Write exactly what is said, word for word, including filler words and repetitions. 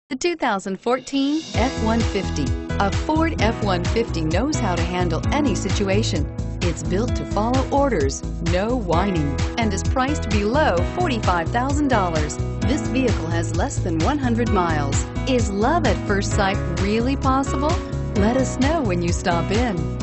The two thousand fourteen F one fifty. A Ford F one fifty knows how to handle any situation. It's built to follow orders, no whining, and is priced below forty-five thousand dollars. This vehicle has less than one hundred miles. Is love at first sight really possible? Let us know when you stop in.